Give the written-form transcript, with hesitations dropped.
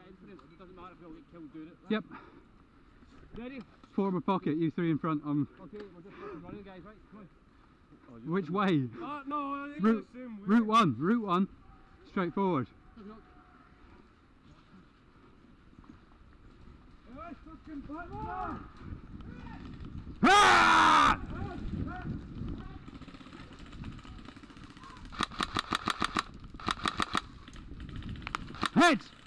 It doesn't matter if we all get killed doing it. Right? Yep. Ready? Forward pocket, you three in front. Okay, we're just fucking running, guys, right? Come on. Which way? No, I think Route, the same way. route one. Straight forward. Ah! Heads!